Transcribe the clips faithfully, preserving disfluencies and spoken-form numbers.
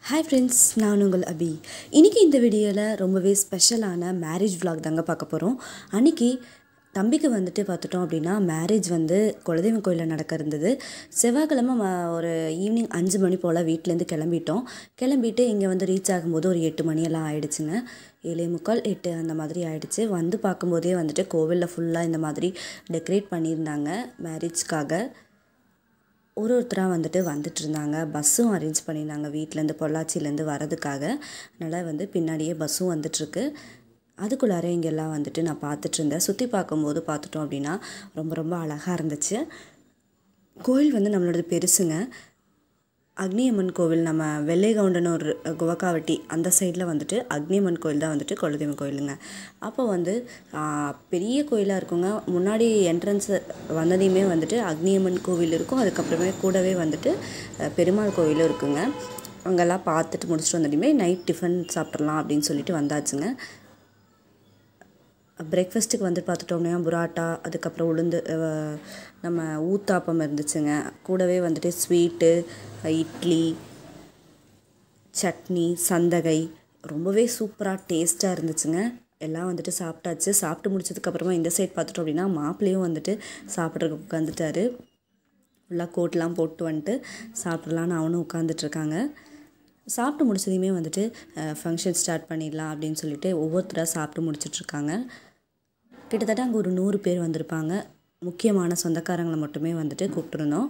Hi friends, நான் உங்கள் அபி. இன்னைக்கு இந்த வீடியோல ரொம்பவே ஸ்பெஷலான மேரேஜ் vlog தாங்க பார்க்க போறோம். அன்னைக்கு தம்பிக்கு வந்துட்டு பார்த்துட்டோம் அப்படின்னா மேரேஜ் வந்து குலதெய்வம் கோயிலில் நடக்க இருந்தது. செவ்வாய்க்கிழமை ஒரு ஈவினிங் அஞ்சு மணி போல் வீட்டிலேருந்து கிளம்பிட்டோம். கிளம்பிட்டு இங்கே வந்து ரீச் ஆகும்போது ஒரு எட்டு மணியெல்லாம் ஆயிடுச்சுங்க. ஏழே முக்கால் எட்டு அந்த மாதிரி ஆயிடுச்சு. வந்து பார்க்கும்போதே வந்துட்டு கோவிலில் ஃபுல்லாக இந்த மாதிரி டெக்கரேட் பண்ணியிருந்தாங்க மேரேஜ்க்காக. ஒரு ஒருத்தராக வந்துட்டு வந்துட்டு இருந்தாங்க. பஸ்ஸும் அரேஞ்ச் பண்ணியிருந்தாங்க வீட்டிலேருந்து பொள்ளாச்சியிலேருந்து வரதுக்காக. அதனால் வந்து பின்னாடியே பஸ்ஸும் வந்துட்டுருக்கு. அதுக்குள்ளார இங்கெல்லாம் வந்துட்டு நான் பார்த்துட்டு இருந்தேன். சுற்றி பார்க்கும்போது பார்த்துட்டோம் அப்படின்னா ரொம்ப ரொம்ப அழகாக இருந்துச்சு. கோயில் வந்து நம்மளோடது பெருசுங்க. அக்னியம்மன் கோவில் நம்ம வெள்ளைகவுண்டனூர் குவக்காவட்டி அந்த சைடில் வந்துட்டு அக்னியம்மன் கோயில் தான் வந்துட்டு குலதெய்வம் கோயிலுங்க. அப்போ வந்து பெரிய கோயிலாக இருக்குங்க. முன்னாடி என்ட்ரன்ஸ் வந்ததையுமே வந்துட்டு அக்னியம்மன் கோவில் இருக்கும். அதுக்கப்புறமே கூடவே வந்துட்டு பெருமாள் கோயிலும் இருக்குங்க. அங்கெல்லாம் பார்த்துட்டு முடிச்சுட்டு வந்ததையுமே நைட் டிஃபன் சாப்பிட்றலாம் அப்படின்னு சொல்லிட்டு வந்தாச்சுங்க. பிரேக்ஃபாஸ்ட்டுக்கு வந்து பார்த்துட்டோம்னா புராட்டா, அதுக்கப்புறம் உளுந்து நம்ம ஊத்தாப்பம் இருந்துச்சுங்க. கூடவே வந்துட்டு ஸ்வீட்டு, இட்லி, சட்னி, சந்தகை ரொம்பவே சூப்பராக டேஸ்ட்டாக இருந்துச்சுங்க. எல்லாம் வந்துட்டு சாப்பிட்டாச்சு. சாப்பிட்டு முடிச்சதுக்கப்புறமா இந்த சைட் பார்த்துட்டோம் அப்படின்னா மாப்பிள்ளையும் வந்துட்டு சாப்பிட்றதுக்கு உட்காந்துட்டாரு. ஃபுல்லாக கோட்லாம் போட்டு வந்துட்டு சாப்பிட்றலான்னு அவனும் உட்காந்துட்ருக்காங்க. சாப்பிட்டு முடிச்சதையுமே வந்துட்டு ஃபங்க்ஷன் ஸ்டார்ட் பண்ணிடலாம் அப்படின்னு சொல்லிட்டு ஒவ்வொருத்தராக சாப்பிட்டு முடிச்சிட்ருக்காங்க. கிட்டத்தட்ட அங்கே ஒரு நூறு பேர் வந்திருப்பாங்க. முக்கியமான சொந்தக்காரங்களை மட்டுமே வந்துட்டு கூப்பிட்டுருந்தோம்.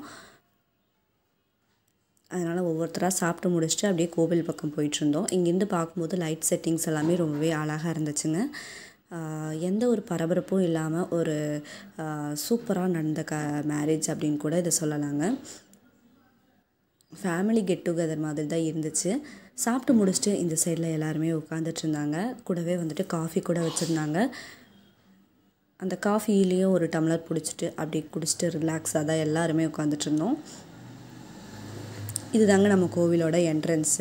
அதனால் ஒவ்வொருத்தராக சாப்பிட்டு முடிச்சுட்டு அப்படியே கோவில் பக்கம் போயிட்டுருந்தோம். இங்கேருந்து பார்க்கும்போது லைட் செட்டிங்ஸ் எல்லாமே ரொம்பவே அழகாக இருந்துச்சுங்க. எந்த ஒரு பரபரப்பும் இல்லாமல் ஒரு சூப்பராக நடந்த க மேரேஜ் அப்படின்னு கூட இதை சொல்லலாங்க. ஃபேமிலி கெட் டுகெதர் மாதிரி தான் இருந்துச்சு. சாப்பிட்டு முடிச்சுட்டு இந்த சைடில் எல்லாருமே உட்காந்துட்டு இருந்தாங்க. கூடவே வந்துட்டு காஃபி கூட வச்சுருந்தாங்க. அந்த காஃபிலேயும் ஒரு டம்ளர் பிடிச்சிட்டு அப்படி குடிச்சிட்டு ரிலாக்ஸாக தான் எல்லாருமே உட்காந்துட்டு இருந்தோம். இதுதாங்க நம்ம கோவிலோட என்ட்ரன்ஸு.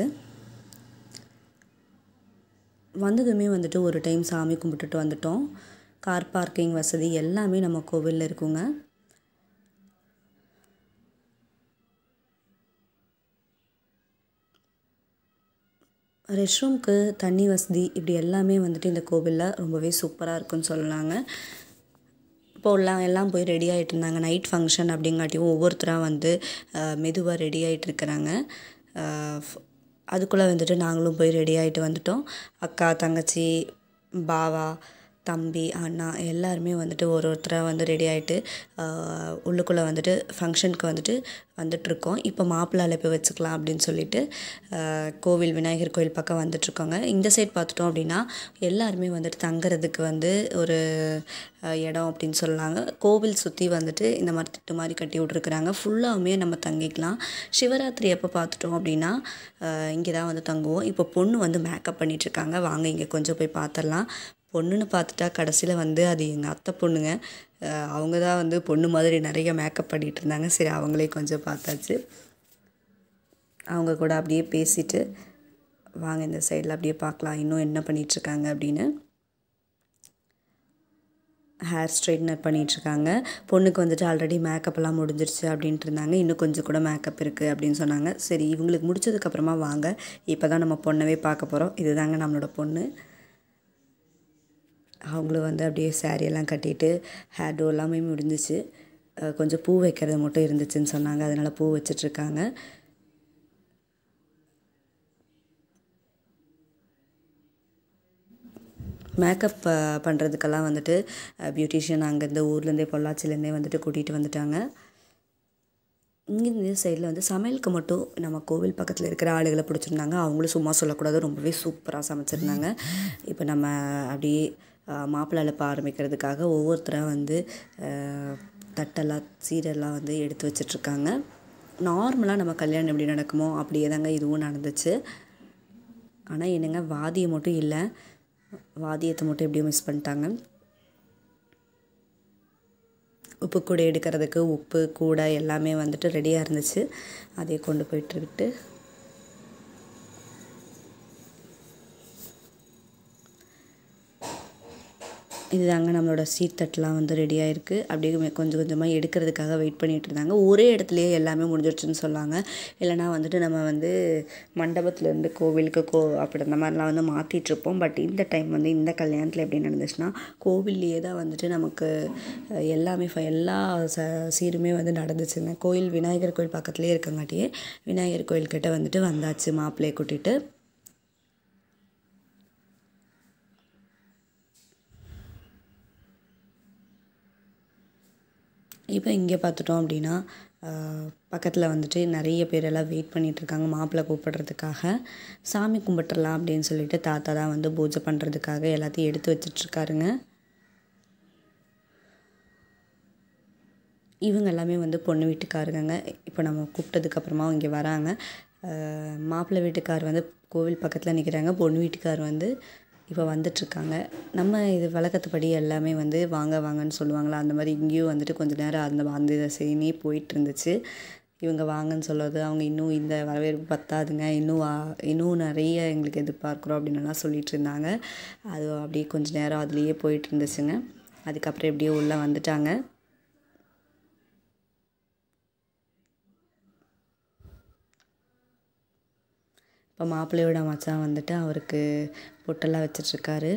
வந்ததுமே வந்துட்டு ஒரு டைம் சாமி கும்பிட்டுட்டு வந்துட்டோம். கார் பார்க்கிங் வசதி எல்லாமே நம்ம கோவிலில் இருக்குங்க. ரெஸ்ட் ரூம்க்கு தண்ணி வசதி இப்படி எல்லாமே வந்துட்டு இந்த கோவிலில் ரொம்பவே சூப்பராக இருக்குன்னு சொல்லலாங்க. இப்போலாம் எல்லாம் போய் ரெடி ஆகிட்டு இருந்தாங்க. நைட் ஃபங்க்ஷன் அப்படிங்காட்டியும் ஒவ்வொருத்தராக வந்து மெதுவாக ரெடி ஆகிட்டு இருக்கிறாங்க. அதுக்குள்ளே வந்துட்டு நாங்களும் போய் ரெடி ஆகிட்டு வந்துட்டோம். அக்கா, தங்கச்சி, பாவா, தம்பி, அண்ணா எல்லாருமே வந்துட்டு ஒரு ஒருத்தராக வந்து ரெடி ஆகிட்டு உள்ளுக்குள்ளே வந்துட்டு ஃபங்க்ஷனுக்கு வந்துட்டு வந்துட்ருக்கோம். இப்போ மாப்பிள்ளை அழைப்பு வச்சுக்கலாம் அப்படின்னு சொல்லிட்டு கோவில் விநாயகர் கோயில் பக்கம் வந்துட்ருக்கோங்க. இந்த சைட் பார்த்துட்டோம் அப்படின்னா எல்லாருமே வந்துட்டு தங்குறதுக்கு வந்து ஒரு இடம் அப்படின்னு சொல்லலாங்க. கோவில் சுற்றி வந்துட்டு இந்த மாதிரி திட்டு மாதிரி கட்டி விட்ருக்குறாங்க. ஃபுல்லாகவுமே நம்ம தங்கிக்கலாம். சிவராத்திரி எப்போ பார்த்துட்டோம் அப்படின்னா இங்கே தான் வந்து தங்குவோம். இப்போ பொண்ணு வந்து மேக்கப் பண்ணிகிட்ருக்காங்க. வாங்க இங்கே கொஞ்சம் போய் பார்த்துடலாம். பொண்ணுன்னு பார்த்துட்டா கடைசியில் வந்து அது எங்கள் அத்தை பொண்ணுங்க. அவங்க தான் வந்து பொண்ணு மாதிரி நிறைய மேக்கப் பண்ணிகிட்டு இருந்தாங்க. சரி அவங்களே கொஞ்சம் பார்த்தாச்சு. அவங்க கூட அப்படியே பேசிட்டு வாங்க இந்த சைடில் அப்படியே பார்க்கலாம் இன்னும் என்ன பண்ணிகிட்ருக்காங்க அப்படின்னு. ஹேர் ஸ்ட்ரைட்னர் பண்ணிகிட்ருக்காங்க. பொண்ணுக்கு வந்துட்டு ஆல்ரெடி மேக்கப்லாம் முடிஞ்சிருச்சு அப்படின்ட்டு இருந்தாங்க. இன்னும் கொஞ்சம் கூட மேக்கப் இருக்குது அப்படின்னு சொன்னாங்க. சரி இவங்களுக்கு முடிச்சதுக்கப்புறமா வாங்க இப்போ தான் நம்ம பொண்ணவே பார்க்க போகிறோம். இதுதாங்க நம்மளோட பொண்ணு. அவங்களும் வந்து அப்படியே சாரியெல்லாம் கட்டிட்டு ஹேர் டோ எல்லாமே முடிஞ்சிச்சு. கொஞ்சம் பூ வைக்கிறது மட்டும் இருந்துச்சுன்னு சொன்னாங்க. அதனால் பூ வச்சிட்ருக்காங்க. மேக்கப் பண்ணுறதுக்கெல்லாம் வந்துட்டு பியூட்டிஷியன் அங்கேருந்து ஊர்லேருந்தே பொள்ளாச்சிலேருந்தே வந்துட்டு கூட்டிகிட்டு வந்துட்டாங்க. இங்கே இந்த சைடில் வந்து சமையலுக்கு மட்டும் நம்ம கோவில் பக்கத்தில் இருக்கிற ஆளுகளை பிடிச்சிருந்தாங்க. அவங்களும் சும்மா சொல்லக்கூடாது, ரொம்பவே சூப்பராக சமைச்சிருந்தாங்க. இப்போ நம்ம அப்படியே மாப்பிள்ளை அழைப்பு ஆரம்பிக்கிறதுக்காக ஒவ்வொருத்தராக வந்து தட்டெல்லாம் சீரெல்லாம் வந்து எடுத்து வச்சிட்ருக்காங்க. நார்மலாக நம்ம கல்யாணம் எப்படி நடக்குமோ அப்படியே தாங்க இதுவும் நடந்துச்சு. ஆனால் என்னங்க வாதியம் மட்டும் இல்லை, வாதியத்தை மட்டும் எப்படியும் மிஸ் பண்ணிட்டாங்க. உப்பு கூடை எடுக்கிறதுக்கு உப்பு கூடை எல்லாமே வந்துட்டு ரெடியாக இருந்துச்சு. அதே கொண்டு போயிட்டுருக்கிட்டு இதுதாங்க நம்மளோட சீர்தட்டெலாம் வந்து ரெடியாக இருக்குது. அப்படியே கொஞ்சம் கொஞ்சமாக எடுக்கிறதுக்காக வெயிட் பண்ணிகிட்டு இருந்தாங்க. ஒரே இடத்துலையே எல்லாமே முடிஞ்சிடுச்சுன்னு சொன்னாங்க. இல்லைனா வந்துட்டு நம்ம வந்து மண்டபத்துலேருந்து கோவிலுக்கு கோ அப்படி அந்த மாதிரிலாம் வந்து மாற்றிட்டுருப்போம். பட் இந்த டைம் வந்து இந்த கல்யாணத்தில் எப்படி நடந்துச்சுன்னா கோவில்லையே தான் வந்துட்டு நமக்கு எல்லாமே எல்லா ச சீருமே வந்து நடந்துச்சுங்க. கோயில் விநாயகர் கோயில் பக்கத்துலேயே இருக்கங்காட்டியே விநாயகர் கோயில்கிட்ட வந்துட்டு வந்தாச்சு மாப்பிள்ளையை கூட்டிகிட்டு. இப்போ இங்கே பார்த்துட்டோம் அப்படின்னா பக்கத்தில் வந்துட்டு நிறைய பேரெல்லாம் வெயிட் பண்ணிகிட்ருக்காங்க மாப்பிள்ளை கூப்பிடுறதுக்காக. சாமி கும்பிட்டுறலாம் அப்படின்னு சொல்லிட்டு தாத்தா தான் வந்து பூஜை பண்ணுறதுக்காக எல்லாத்தையும் எடுத்து வச்சிட்ருக்காருங்க. இவங்க எல்லாமே வந்து பொண்ணு வீட்டுக்காருங்க. இப்போ நம்ம கூப்பிட்டதுக்கப்புறமா இங்கே வராங்க. மாப்பிள்ளை வீட்டுக்கார் வந்து கோவில் பக்கத்தில் நிற்கிறாங்க. பொண்ணு வீட்டுக்கார் வந்து இப்போ வந்துட்டுருக்காங்க. நம்ம இது வழக்கத்துப்படி எல்லாமே வந்து வாங்க வாங்கன்னு சொல்லுவாங்களா, அந்த மாதிரி இங்கேயும் வந்துட்டு கொஞ்சம் நேரம் அந்த அந்த சீனே போயிட்டு இருந்துச்சு. இவங்க வாங்கன்னு சொல்லுவது, அவங்க இன்னும் இந்த வரவேற்பு பத்தாதுங்க, இன்னும் இன்னும் நிறைய எங்களுக்கு எதிர்பார்க்குறோம் அப்படின்னுலாம் சொல்லிகிட்டு இருந்தாங்க. அது அப்படியே கொஞ்சம் நேரம் அதுலேயே போயிட்டு இருந்துச்சுங்க. அதுக்கப்புறம் எப்படியோ உள்ளே வந்துட்டாங்க. இப்போ மாப்பிள்ளையோட மச்சான் வந்துட்டு அவருக்கு பொட்டெல்லாம் வச்சிட்ருக்காரு.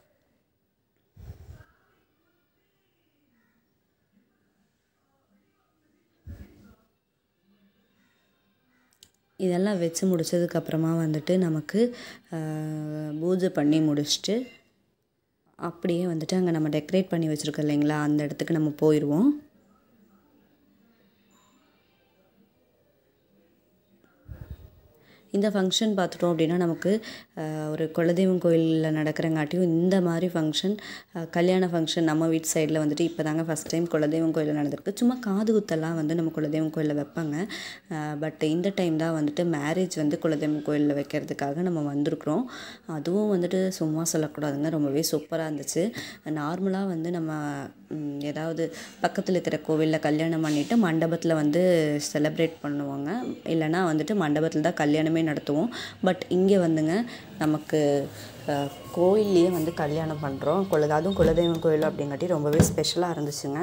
இதெல்லாம் வச்சு முடித்ததுக்கப்புறமா வந்துட்டு நமக்கு பூஜை பண்ணி முடிச்சுட்டு அப்படியே வந்துட்டு அங்கே நம்ம டெக்கரேட் பண்ணி வச்சுருக்கோம் இல்லைங்களா, அந்த இடத்துக்கு நம்ம போயிடுவோம். இந்த ஃபங்க்ஷன் பார்த்துட்டோம் அப்படின்னா நமக்கு ஒரு குலதெய்வம் கோயிலில் நடக்கிறங்காட்டியும் இந்த மாதிரி ஃபங்க்ஷன் கல்யாண ஃபங்க்ஷன் நம்ம வீட்டு சைடில் வந்துட்டு இப்போ தாங்க ஃபஸ்ட் டைம் குலதெய்வம் கோயிலில் நடந்திருக்கு. சும்மா காது குத்தெல்லாம் வந்து நம்ம குலதெய்வம் கோயிலில் வைப்பாங்க. பட் இந்த டைம் தான் வந்துட்டு மேரேஜ் வந்து குலதெய்வம் கோயிலில் வைக்கிறதுக்காக நம்ம வந்திருக்கிறோம். அதுவும் வந்துட்டு சும்மா சொல்லக்கூடாதுங்க, ரொம்பவே சூப்பராக இருந்துச்சு. நார்மலாக வந்து நம்ம ஏதாவது பக்கத்தில் இருக்கிற கோவிலில் கல்யாணம் பண்ணிவிட்டு மண்டபத்தில் வந்து செலிப்ரேட் பண்ணுவாங்க. இல்லைனா வந்துட்டு மண்டபத்தில் தான் கல்யாணமே நடத்துவோம். பட் இங்கே வந்துங்க நமக்கு கோயில்லையே வந்து கல்யாணம் பண்ணுறோம். குல அதுவும் குலதெய்வம் கோயில் அப்படிங்காட்டி ரொம்பவே ஸ்பெஷலாக இருந்துச்சுங்க.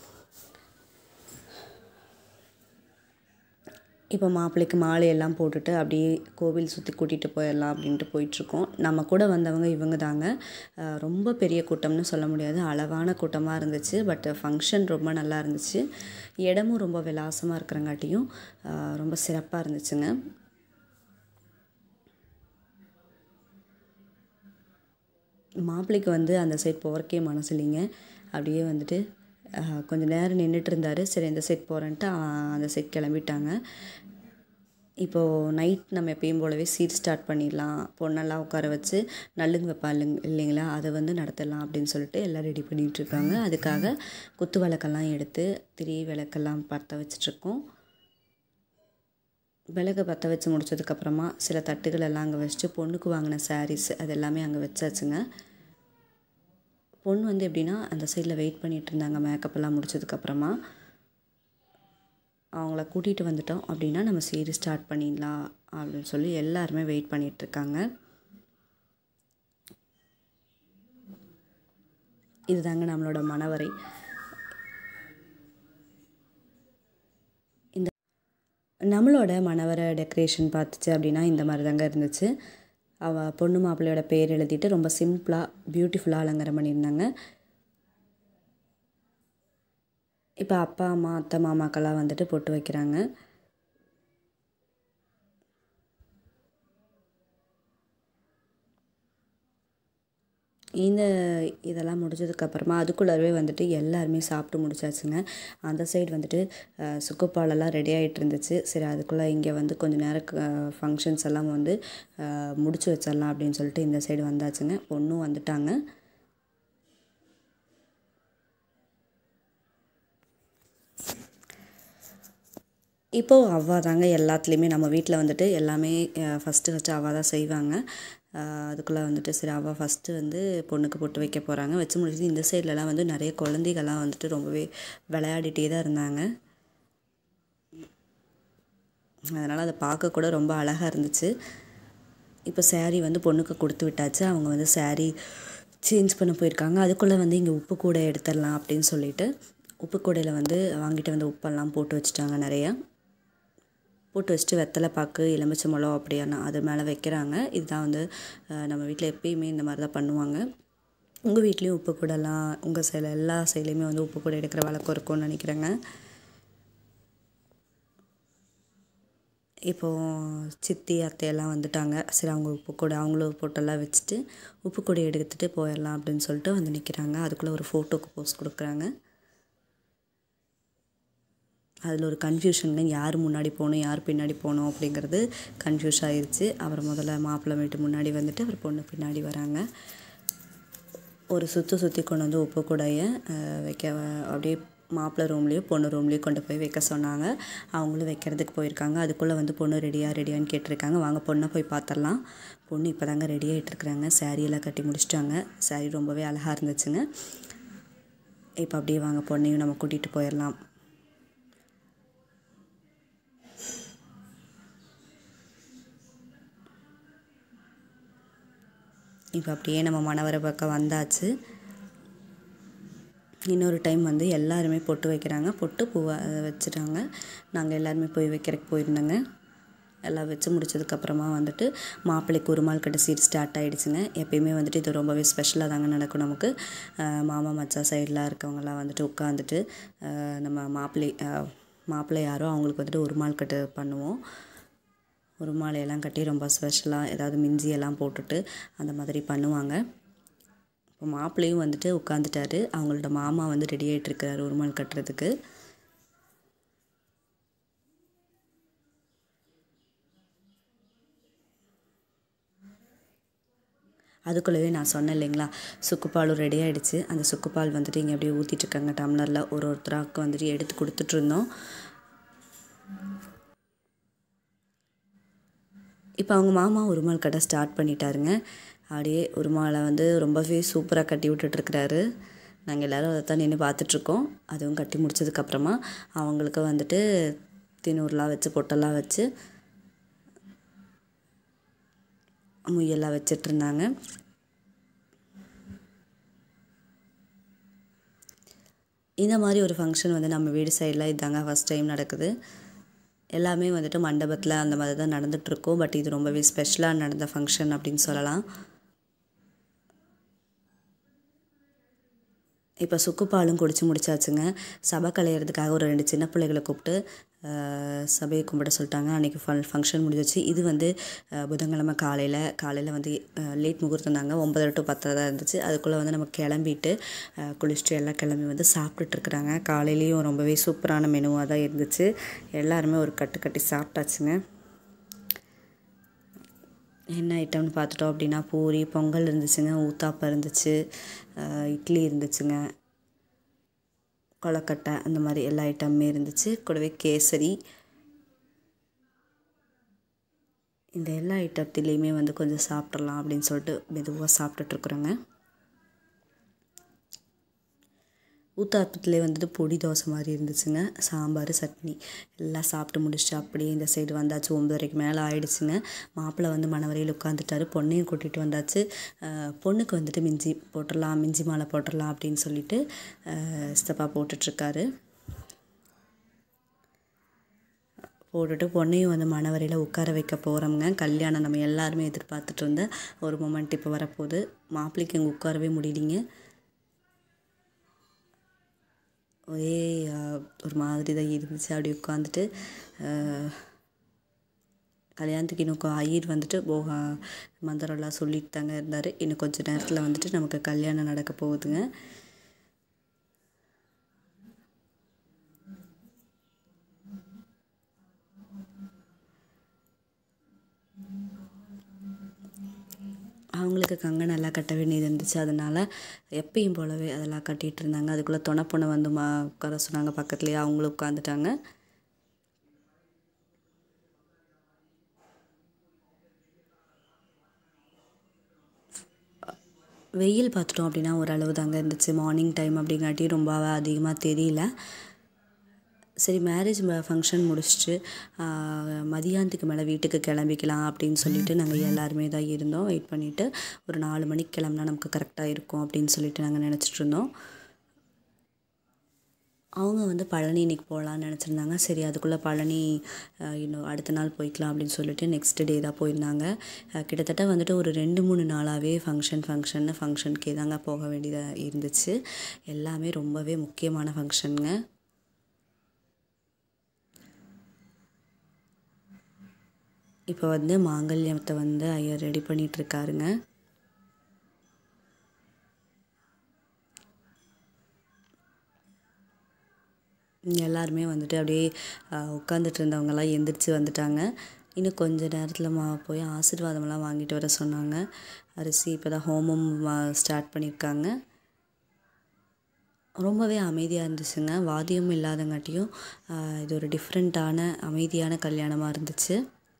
இப்போ மாப்பிள்ளைக்கு மாலையெல்லாம் போட்டுட்டு அப்படியே கோவில் சுற்றி கூட்டிகிட்டு போயிடலாம் அப்படின்ட்டு போயிட்டுருக்கோம். நம்ம கூட வந்தவங்க இவங்க தாங்க. ரொம்ப பெரிய கூட்டம்னு சொல்ல முடியாது, அளவான கூட்டமாக இருந்துச்சு. பட் ஃபங்க்ஷன் ரொம்ப நல்லா இருந்துச்சு. இடமும் ரொம்ப விலாசமாக இருக்கிறங்காட்டியும் ரொம்ப சிறப்பாக இருந்துச்சுங்க. மாப்பிள்ளைக்கு வந்து அந்த சைட் போகிறக்கே மனசு இல்லைங்க. அப்படியே வந்துட்டு கொஞ்சம் நேரம் நின்றுட்டு இருந்தார். சரி இந்த சைட் போகிறேன்ட்டு அந்த சைட் கிளம்பிட்டாங்க. இப்போது நைட் நம்ம எப்பயும் போலவே சீர் ஸ்டார்ட் பண்ணிடலாம், பொண்ணெல்லாம் உட்கார வச்சு நலுங்கு வைப்பா இல்லைங்க இல்லைங்களா, அதை வந்து நடத்திடலாம் அப்படின்னு சொல்லிட்டு எல்லாம் ரெடி பண்ணிகிட்ருக்காங்க. அதுக்காக குத்து விளக்கெல்லாம் எடுத்து திரி விளக்கெல்லாம் பற்ற வச்சிட்ருக்கோம். விளக்கு பற்ற வச்சு முடிச்சதுக்கப்புறமா சில தட்டுகள் எல்லாம் அங்கே வச்சுட்டு பொண்ணுக்கு வாங்கின சாரீஸ் அது எல்லாமே அங்கே வச்சாச்சுங்க. பொண்ணு வந்து எப்படின்னா அந்த சைடில் வெயிட் பண்ணிகிட்டு இருந்தாங்க. மேக்கப் எல்லாம் முடிச்சதுக்கப்புறமா அவங்கள கூட்டிகிட்டு வந்துட்டோம் அப்படின்னா நம்ம சீரி ஸ்டார்ட் பண்ணிடலாம் அப்படின்னு சொல்லி எல்லாருமே வெயிட் பண்ணிகிட்ருக்காங்க. இதுதாங்க நம்மளோட மணவரை. இந்த நம்மளோட மணவரை டெக்கரேஷன் பார்த்துச்சு அப்படின்னா இந்த மாதிரி தாங்க இருந்துச்சு. அவள் பொண்ணு மாப்பிள்ளையோட பேர் எழுதிட்டு ரொம்ப சிம்பிளாக பியூட்டிஃபுல்லாக அலங்காரம் பண்ணியிருந்தாங்க. இப்போ அப்பா அம்மா அத்தை மாமாக்கெல்லாம் வந்துட்டு பொட்டு வைக்கிறாங்க. இந்த இதெல்லாம் முடிஞ்சதுக்கப்புறமா அதுக்குள்ளவே வந்துட்டு எல்லாருமே சாப்பிட்டு முடிச்சாச்சுங்க. அந்த சைடு வந்துட்டு சுக்குப்பாலெல்லாம் ரெடி ஆகிட்டு இருந்துச்சு. சரி அதுக்குள்ளே இங்கே வந்து கொஞ்சம் நேரம் ஃபங்க்ஷன்ஸ் எல்லாம் வந்து முடிச்சு வச்சிடலாம் அப்படின்னு சொல்லிட்டு இந்த சைடு வந்தாச்சுங்க. பொண்ணும் வந்துட்டாங்க. இப்போது அவ்வா தாங்க எல்லாத்துலேயுமே நம்ம வீட்டில் வந்துட்டு எல்லாமே ஃபஸ்ட்டு ஃபஸ்ட்டு அவ்வா தான் செய்வாங்க. அதுக்குள்ளே வந்துட்டு சரி அவ்வா ஃபஸ்ட்டு வந்து பொண்ணுக்கு பொட்டு வைக்க போகிறாங்க. வச்சு முடிச்சுட்டு இந்த சைட்லலாம் வந்து நிறைய குழந்தைகள்லாம் வந்துட்டு ரொம்பவே விளையாடிட்டே தான் இருந்தாங்க. அதனால் அதை பார்க்க கூட ரொம்ப அழகாக இருந்துச்சு. இப்போ சேரீ வந்து பொண்ணுக்கு கொடுத்து விட்டாச்சு. அவங்க வந்து சேரீ சேஞ்ச் பண்ண போயிருக்காங்க. அதுக்குள்ளே வந்து இங்கே உப்பு கூடை எடுத்துடலாம் அப்படின்னு சொல்லிட்டு உப்பு கூடையில் வந்து வாங்கிட்டு வந்து உப்பெல்லாம் போட்டு வச்சுட்டாங்க நிறையா. போட்டு வச்சுட்டு வெத்தலை பாக்கு எலுமிச்சம்பழம் அப்படியானா அது மேலே வைக்கிறாங்க. இதுதான் வந்து நம்ம வீட்டில் எப்பயுமே இந்த மாதிரி தான் பண்ணுவாங்க. உங்கள் வீட்லேயும் உப்பு கூடைலாம் உங்கள் சைடில் எல்லா சைட்லேயுமே வந்து உப்பு கூடை எடுக்கிற வழக்கம் இருக்கும்னு நினைக்கிறேங்க. இப்போது சித்தி அத்தையெல்லாம் வந்துட்டாங்க. சரி அவங்க உப்பு கூடை அவங்களும் போட்டெல்லாம் வச்சுட்டு உப்பு கூடை எடுத்துகிட்டு போயிடலாம் அப்படின்னு சொல்லிட்டு வந்து நிற்கிறாங்க. அதுக்குள்ளே ஒரு ஃபோட்டோக்கு போஸ்ட் கொடுக்குறாங்க. அதில் ஒரு கன்ஃபியூஷனுங்க, யார் முன்னாடி போகணும் யார் பின்னாடி போகணும் அப்படிங்கிறது கன்ஃபியூஸ் ஆயிடுச்சு. அவர் முதல்ல மாப்பிள்ளை வீட்டு முன்னாடி வந்துட்டு அவர் பொண்ணு பின்னாடி வராங்க. ஒரு சுற்றி சுற்றி கொண்டு வந்து உப்பு கூடையை வைக்க அப்படியே மாப்பிள்ளை ரூம்லேயும் பொண்ணு ரூம்லேயும் கொண்டு போய் வைக்க சொன்னாங்க. அவங்களும் வைக்கிறதுக்கு போயிருக்காங்க. அதுக்குள்ளே வந்து பொண்ணு ரெடியாக ரெடியான்னு கேட்டிருக்காங்க. வாங்க பொண்ணை போய் பார்த்துடலாம். பொண்ணு இப்போ தாங்க ரெடி ஆகிட்டு இருக்கிறாங்க. சாரியெல்லாம் கட்டி முடிச்சிட்டாங்க. சாரி ரொம்பவே அழகாக இருந்துச்சுங்க. இப்போ அப்படியே வாங்க பொண்ணையும் நம்ம கூட்டிகிட்டு போயிடலாம். இப்போ அப்படியே நம்ம மணவரை பக்கம் வந்தாச்சு. இன்னொரு டைம் வந்து எல்லாருமே பொட்டு வைக்கிறாங்க. பொட்டு பூவை வச்சுட்டாங்க. நாங்கள் எல்லாருமே போய் வைக்கிறதுக்கு போயிருந்தோங்க. எல்லாம் வச்சு முடிச்சதுக்கப்புறமா வந்துட்டு மாப்பிள்ளைக்கு உருமால் கட்டு சீர் ஸ்டார்ட் ஆகிடுச்சுங்க. எப்பயுமே வந்துட்டு இது ரொம்பவே ஸ்பெஷலாக தாங்க நடக்கும். நமக்கு மாமா மச்சா சைடெலாம் இருக்கவங்களாம் வந்துட்டு உட்காந்துட்டு நம்ம மாப்பிள்ளை மாப்பிள்ளை யாரோ அவங்களுக்கு வந்துட்டு உருமால் கட்டு பண்ணுவோம். ஒரு மாலையெல்லாம் கட்டி ரொம்ப ஸ்பெஷலாக ஏதாவது மிஞ்சியெல்லாம் போட்டுட்டு அந்த மாதிரி பண்ணுவாங்க. இப்போ மாப்பிள்ளையும் வந்துட்டு உட்காந்துட்டாரு. அவங்களோட மாமா வந்து ரெடி ஆகிட்டு இருக்கிறாரு உருமால் கட்டுறதுக்கு. அதுக்குள்ளவே நான் சொன்னேன் இல்லைங்களா, சுக்குப்பாலும் ரெடி ஆகிடுச்சு. அந்த சுக்குப்பால் வந்துட்டு இங்கே அப்படியே ஊற்றிட்டுருக்காங்க டம்ளரில். ஒரு ஒருத்தராக்கு வந்துட்டு எடுத்து கொடுத்துட்ருந்தோம். இப்போ அவங்க மாமா உருமால் கட்ட ஸ்டார்ட் பண்ணிட்டாருங்க. அப்படியே உருமாலை வந்து ரொம்பவே சூப்பராக கட்டி விட்டுட்ருக்கிறாரு. நாங்கள் எல்லோரும் அதை தான் நின்று பார்த்துட்ருக்கோம். அதுவும் கட்டி முடிச்சதுக்கப்புறமா அவங்களுக்கு வந்துட்டு தினூர்லாம் வச்சு பொட்டெல்லாம் வச்சு முயெல்லாம் வச்சிட்ருந்தாங்க. இந்த மாதிரி ஒரு ஃபங்க்ஷன் வந்து நம்ம வீடு சைடில் இதாங்க ஃபஸ்ட் டைம் நடக்குது. எல்லாமே வந்துட்டு மண்டபத்தில் அந்த மாதிரி தான் நடந்துகிட்ருக்கோம். பட் இது ரொம்பவே ஸ்பெஷலாக நடந்த ஃபங்க்ஷன் அப்படின்னு சொல்லலாம். இப்போ சுக்குப்பாலும் குடிச்சு முடிச்சாச்சுங்க. சபை கலையிறதுக்காக ஒரு ரெண்டு சின்ன பிள்ளைகளை கூப்பிட்டு சபையை கும்பிட சொல்லிட்டாங்க. அன்றைக்கி ஃபன் ஃபங்க்ஷன் முடிஞ்சிச்சு. இது வந்து புதன்கிழமை காலையில் காலையில் வந்து லேட் முகூர்த்தம் தாங்க. ஒம்பது டு பத்தரை தான் இருந்துச்சு. அதுக்குள்ளே வந்து நம்ம கிளம்பிட்டு குளிச்சுட்டு எல்லாம் கிளம்பி வந்து சாப்பிட்டுட்ருக்குறாங்க. காலையிலையும் ரொம்பவே சூப்பரான மெனுவாக தான் இருந்துச்சு. எல்லாருமே ஒரு கட்டு கட்டி சாப்பிட்டாச்சுங்க. என்ன ஐட்டம்னு பார்த்துட்டோம் அப்படின்னா பூரி பொங்கல் இருந்துச்சுங்க, ஊத்தாப்பம் இருந்துச்சு, இட்லி இருந்துச்சுங்க, கொழக்கட்டை அந்த மாதிரி எல்லா ஐட்டமுமே இருந்துச்சு. கூடவே கேசரி. இந்த எல்லா ஐட்டத்துலேயுமே வந்து கொஞ்சம் சாப்பிட்றலாம் அப்படின்னு சொல்லிட்டு மெதுவாக சாப்பிட்டுட்ருக்குறோங்க. ஊத்தாப்பத்துலேயே வந்துட்டு பொடி தோசை மாதிரி இருந்துச்சுங்க. சாம்பார் சட்னி எல்லாம் சாப்பிட்டு முடிச்சுட்டு அப்படியே இந்த சைடு வந்தாச்சு. ஒம்பதரைக்கு மேலே ஆகிடுச்சுங்க. மாப்பிள்ளை வந்து மணவரையில் உட்காந்துட்டாரு. பொண்ணையும் கூட்டிகிட்டு வந்தாச்சு. பொண்ணுக்கு வந்துட்டு மிஞ்சி போட்டுடலாம் மிஞ்சி மாலை போட்டுடலாம் அப்படின்னு சொல்லிட்டு சித்தப்பா போட்டுட்ருக்காரு. போட்டுட்டு பொண்ணையும் வந்து மணவரையில் உட்கார வைக்க போகிறோம்ங்க. கல்யாணம் நம்ம எல்லாருமே எதிர்பார்த்துட்டு இருந்த ஒரு மொமெண்ட் இப்போ வரப்போகுது. மாப்பிள்ளைக்கு இங்கே உட்காரவே முடியலிங்க. ஒரே ஒரு மாதிரி தான் இருந்துச்சு. அப்படி உட்காந்துட்டு கல்யாணத்துக்கு இன்னும் ஐயர் வந்துட்டு போக மந்திரம்லாம் சொல்லிட்டு தாங்க இருந்தார். இன்னும் கொஞ்சம் நேரத்தில் வந்துட்டு நமக்கு கல்யாணம் நடக்க போகுதுங்க. அவங்களுக்கு கங்கணம் எல்லாம் கட்ட வேண்டியது இருந்துச்சு. அதனால் எப்பயும் போலவே அதெல்லாம் கட்டிகிட்டு இருந்தாங்க. அதுக்குள்ளே துணை பொண்ணை வந்து மா உட்கார சொன்னாங்க. பக்கத்துலேயே அவங்களும் உட்காந்துட்டாங்க. வெயில் பார்த்துட்டோம் அப்படின்னா ஓரளவு தாங்க இருந்துச்சு. மார்னிங் டைம் அப்படிங்காட்டி ரொம்ப அதிகமாக தெரியல. சரி மேரேஜ் ஃபங்க்ஷன் முடிச்சுட்டு மதியானத்துக்கு மேலே வீட்டுக்கு கிளம்பிக்கலாம் அப்படின்னு சொல்லிட்டு நாங்கள் எல்லாருமே தான் இருந்தோம். வெயிட் பண்ணிவிட்டு ஒரு நாலு மணிக்கு கிளம்புனா நமக்கு கரெக்டாக இருக்கும் அப்படின்னு சொல்லிட்டு நாங்கள் நினச்சிட்டு இருந்தோம். அவங்க வந்து பழனி இன்றைக்கி போகலான்னு நினச்சிருந்தாங்க. சரி அதுக்குள்ளே பழனி இன்னும் அடுத்த நாள் போய்க்கலாம் அப்படின்னு சொல்லிட்டு நெக்ஸ்ட் டே தான் போயிருந்தாங்க. கிட்டத்தட்ட வந்துட்டு ஒரு ரெண்டு மூணு நாளாகவே ஃபங்க்ஷன் ஃபங்க்ஷன்னு ஃபங்க்ஷனுக்கே தாங்க போக வேண்டியதாக இருந்துச்சு. எல்லாமே ரொம்பவே முக்கியமான ஃபங்க்ஷனுங்க. இப்போ வந்து மாங்கல்யத்தை வந்து ஐயர் ரெடி பண்ணிகிட்ருக்காருங்க. எல்லாருமே வந்துட்டு அப்படியே உட்காந்துட்டு இருந்தவங்கெல்லாம் எந்திரிச்சு வந்துட்டாங்க. இன்னும் கொஞ்சம் நேரத்தில் மா போய் ஆசீர்வாதமெல்லாம் வாங்கிட்டு வர சொன்னாங்க. அரிசி இப்போ தான் ஹோமம் ஸ்டார்ட் பண்ணியிருக்காங்க. ரொம்பவே அமைதியாக இருந்துச்சுங்க. வாத்தியம் இல்லாதங்காட்டியும் இது ஒரு டிஃப்ரெண்ட்டான அமைதியான கல்யாணமாக இருந்துச்சு.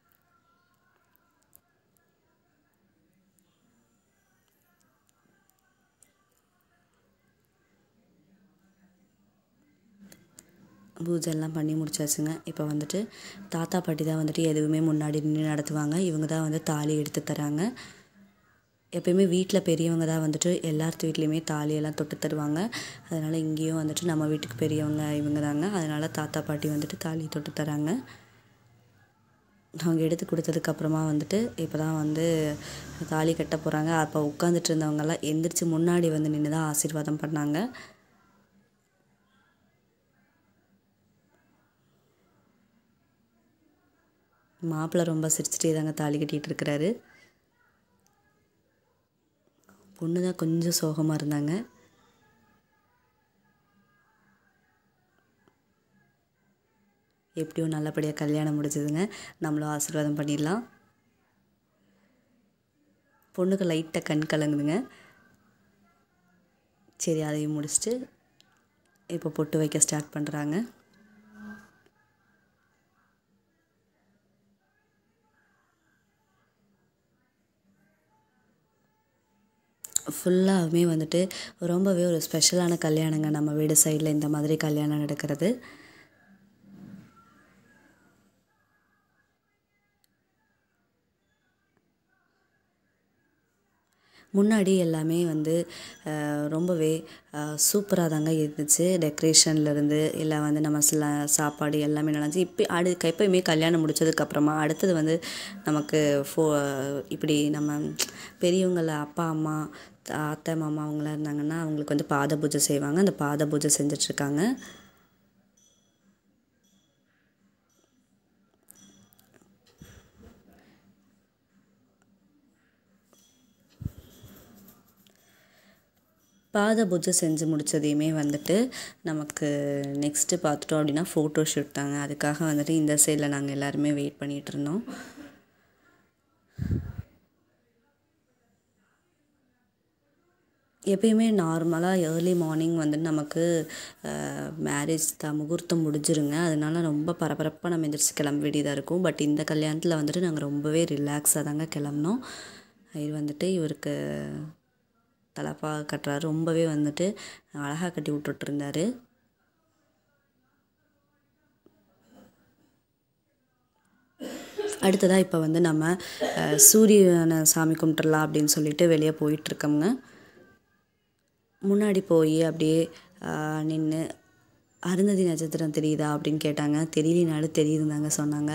பூஜைலாம் பண்ணி முடிச்சாச்சுங்க. இப்போ வந்துட்டு தாத்தா பாட்டி தான் வந்துட்டு எதுவுமே முன்னாடி நின்று நடத்துவாங்க. இவங்க தான் வந்து தாலி எடுத்து தராங்க. எப்பயுமே வீட்டில் பெரியவங்க தான் வந்துட்டு எல்லாத்து வீட்லேயுமே தாலியெல்லாம் தொட்டு தருவாங்க. அதனால் இங்கேயும் வந்துட்டு நம்ம வீட்டுக்கு பெரியவங்க இவங்க தாங்க. அதனால் தாத்தா பாட்டி வந்துட்டு தாலி தொட்டு தராங்க. அவங்க எடுத்து கொடுத்ததுக்கப்புறமா வந்துட்டு இப்போ தான் வந்து தாலி கட்ட போகிறாங்க. அப்போ உட்காந்துட்டு இருந்தவங்கெல்லாம் எந்திரிச்சு முன்னாடி வந்து நின்று தான் ஆசீர்வாதம் பண்ணாங்க. மாப்பிள்ளை ரொம்ப சிரிச்சிட்டே தாங்க தாலி கட்டிகிட்டு இருக்கிறாரு. பொண்ணு தான் கொஞ்சம் சோகமாக இருந்தாங்க. எப்படியும் நல்லபடியாக கல்யாணம் முடிஞ்சதுங்க. நம்மளும் ஆசீர்வாதம் பண்ணிடலாம். பொண்ணுக்கு லைட்டாக கண் கலங்குதுங்க. சரி அதையும் முடிச்சுட்டு இப்போ பொட்டு வைக்க ஸ்டார்ட் பண்ணுறாங்க. ஃபுல்லாகவே வந்துட்டு ரொம்பவே ஒரு ஸ்பெஷலான கல்யாணங்க. நம்ம வீடு சைடில் இந்த மாதிரி கல்யாணம் நடக்கிறது. முன்னாடி எல்லாமே வந்து ரொம்பவே சூப்பராக தாங்க இருந்துச்சு. டெக்கரேஷன்லேருந்து இல்லை வந்து நம்ம சில சாப்பாடு எல்லாமே நடந்துச்சு. இப்போ அடு எப்போயுமே கல்யாணம் முடித்ததுக்கப்புறமா அடுத்தது வந்து நமக்கு ஃபோ இப்படி நம்ம பெரியவங்கள அப்பா அம்மா அத்தை மாமா அவங்களாம் இருந்தாங்கன்னா அவங்களுக்கு வந்து பாத பூஜை செய்வாங்க. அந்த பாத பூஜை செஞ்சிட்ருக்காங்க. பாத பூஜை செஞ்சு முடித்ததையுமே வந்துட்டு நமக்கு நெக்ஸ்ட்டு பார்த்துட்டோம் அப்படின்னா ஃபோட்டோ ஷூட் தாங்க. அதுக்காக வந்துட்டு இந்த சைடில் நாங்கள் எல்லாருமே வெயிட் பண்ணிகிட்டு இருந்தோம். எப்பயுமே நார்மலாக ஏர்லி மார்னிங் வந்து நமக்கு மேரேஜ் த முகூர்த்தம் முடிஞ்சிருங்க. அதனால ரொம்ப பரபரப்பாக நம்ம எந்திரிச்சு கிளம்ப வேண்டியதாக இருக்கும். பட் இந்த கல்யாணத்தில் வந்துட்டு நாங்கள் ரொம்பவே ரிலாக்ஸாக தாங்க கிளம்புனோம். இது வந்துட்டு இவருக்கு தலப்பா கட்டுறாரு. ரொம்பவே வந்துட்டு அழகாக கட்டி விட்டுட்ருந்தாரு. அடுத்ததாக இப்போ வந்து நம்ம சூரியனை சாமி கும்பிட்டுடலாம் அப்படின்னு சொல்லிட்டு வெளியே போயிட்டுருக்கோங்க. முன்னாடி போய் அப்படியே நின்று அருந்ததி நட்சத்திரம் தெரியுதா அப்படின்னு கேட்டாங்க. தெரியலனாலும் தெரியுதுந்தாங்க சொன்னாங்க.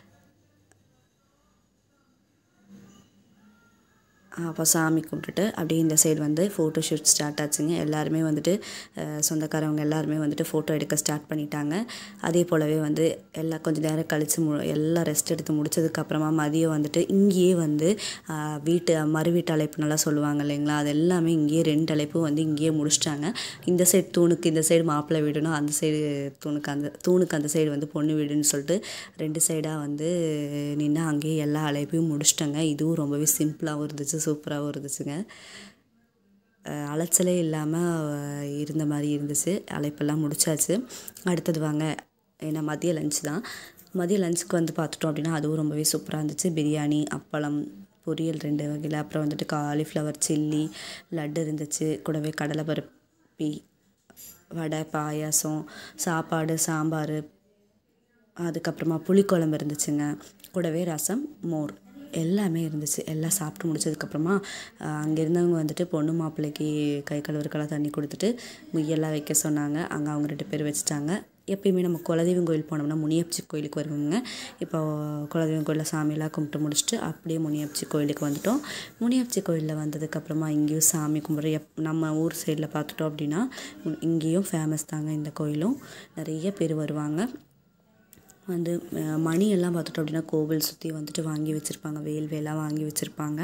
அப்போ சாமி கும்பிட்டுட்டு அப்படியே இந்த சைடு வந்து ஃபோட்டோ ஷூட் ஸ்டார்ட் ஆச்சுங்க. எல்லாருமே வந்துட்டு சொந்தக்காரவங்க எல்லாருமே வந்துட்டு ஃபோட்டோ எடுக்க ஸ்டார்ட் பண்ணிட்டாங்க. அதே போலவே வந்து எல்லாம் கொஞ்சம் நேரம் கழித்து மு எல்லாம் ரெஸ்ட் எடுத்து முடிச்சதுக்கப்புறமா மதியம் வந்துட்டு இங்கேயே வந்து வீட்டு மறு வீட்டு அழைப்புனெல்லாம் சொல்லுவாங்க இல்லைங்களா, அது எல்லாமே இங்கேயே ரெண்டு அழைப்பும் வந்து இங்கேயே முடிச்சிட்டாங்க. இந்த சைடு தூணுக்கு இந்த சைடு மாப்பிள்ளை வீடுனும், அந்த சைடு தூணுக்கு அந்த தூணுக்கு அந்த சைடு வந்து பொண்ணு வீடுன்னு சொல்லிட்டு ரெண்டு சைடாக வந்து நின்று அங்கேயே எல்லா அழைப்பையும் முடிச்சிட்டாங்க. இதுவும் ரொம்பவே சிம்பிளாகவும் இருந்துச்சு, சூப்பராகவும் இருந்துச்சுங்க. அலைச்சலே இல்லாமல் இருந்த மாதிரி இருந்துச்சு. அழைப்பெல்லாம் முடிச்சாச்சு. அடுத்தது வாங்க, ஏன்னா மதிய லஞ்ச் தான். மதிய லஞ்சுக்கு வந்து பார்த்துட்டோம் அப்படின்னா அதுவும் ரொம்பவே சூப்பராக இருந்துச்சு. பிரியாணி, அப்பளம், பொரியல் ரெண்டு வகையில், அப்புறம் வந்துட்டு காலிஃப்ளவர் சில்லி, லட்டு இருந்துச்சு, கூடவே கடலை பருப்பி வடை, பாயாசம், சாப்பாடு, சாம்பார், அதுக்கப்புறமா புளிக்குழம்பு இருந்துச்சுங்க. கூடவே ரசம், மோர் எல்லாமே இருந்துச்சு. எல்லாம் சாப்பிட்டு முடிச்சதுக்கப்புறமா அங்கே இருந்தவங்க வந்துட்டு பொண்ணு மாப்பிள்ளைக்கு கை கழுவுறக்கெல்லாம் தண்ணி கொடுத்துட்டு முய்யெல்லாம் வைக்க சொன்னாங்க. அங்கே அவங்க ரெண்டு பேர் வச்சுட்டாங்க. எப்பயுமே நம்ம குலதெய்வம் கோயில் போனோம்னா முனியப்பச்சி கோயிலுக்கு வருவோங்க. இப்போ குலதெய்வம் கோயிலில் சாமியெல்லாம் கும்பிட்டு முடிச்சுட்டு அப்படியே முனியப்பச்சி கோயிலுக்கு வந்துவிட்டோம். முனியப்பச்சி கோயிலில் வந்ததுக்கப்புறமா இங்கேயும் சாமி கும்பிட்ற எப் நம்ம ஊர் சைடில் பார்த்துட்டோம் அப்படின்னா இங்கேயும் ஃபேமஸ் தாங்க இந்த கோயிலும். நிறைய பேர் வருவாங்க. வந்து மணியெல்லாம் பார்த்துட்டோம் அப்படின்னா கோவில் சுற்றி வந்துட்டு வாங்கி வச்சுருப்பாங்க. வேல் வேலாக வாங்கி வச்சுருப்பாங்க.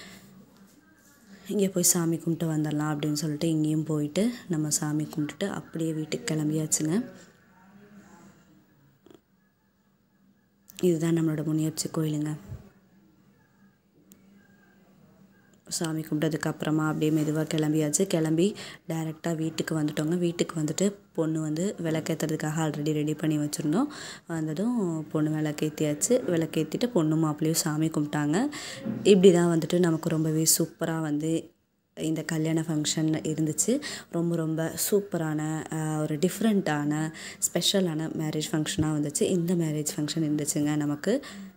இங்கே போய் சாமி கும்பிட்டு வந்துடலாம் அப்படின்னு சொல்லிட்டு இங்கேயும் போயிட்டு நம்ம சாமி கும்பிட்டுட்டு அப்படியே வீட்டுக்கு கிளம்பியாச்சுங்க. இதுதான் நம்மளோட முனியப்பச்சி கோயிலுங்க. சாமி கும்பிட்டதுக்கு அப்புறமா அப்படியே மெதுவாக கிளம்பியாச்சு. கிளம்பி டைரெக்டாக வீட்டுக்கு வந்துட்டோங்க. வீட்டுக்கு வந்துட்டு பொண்ணு வந்து விளக்கேற்றுறதுக்காக ஆல்ரெடி ரெடி பண்ணி வச்சுருந்தோம். வந்ததும் பொண்ணு விளக்கேற்றியாச்சு. விளக்கேற்றிட்டு பொண்ணு மாப்பிள்ளையும் சாமி கும்பிட்டாங்க. இப்படி தான் வந்துட்டு நமக்கு ரொம்பவே சூப்பராக வந்து இந்த கல்யாண ஃபங்க்ஷன் இருந்துச்சு. ரொம்ப ரொம்ப சூப்பரான ஒரு டிஃப்ரெண்ட்டான ஸ்பெஷலான மேரேஜ் ஃபங்க்ஷனாக வந்துச்சு. இந்த மேரேஜ் ஃபங்க்ஷன் இருந்துச்சுங்க நமக்கு.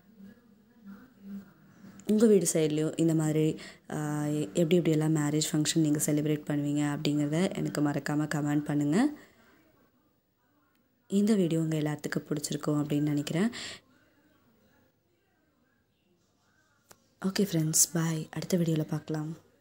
உங்கள் வீடு சைட்லேயும் இந்த மாதிரி எப்படி எப்படியெல்லாம் மேரேஜ் ஃபங்க்ஷன் நீங்கள் செலிப்ரேட் பண்ணுவீங்க அப்படிங்கிறத எனக்கு மறக்காமல் கமெண்ட் பண்ணுங்கள். இந்த வீடியோ உங்கள் எல்லாத்துக்கும் பிடிச்சிருக்கும் அப்படின்னு நினைக்கிறேன். Okay friends, bye. அடுத்த வீடியோவில் பார்க்கலாம்.